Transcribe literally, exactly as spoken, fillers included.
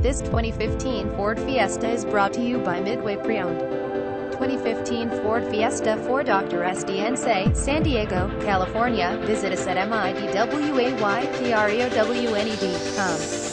This twenty fifteen Ford Fiesta is brought to you by Midway Preowned. twenty fifteen Ford Fiesta for Doctor S D N say, San Diego, California. Visit us at midway preowned dot com.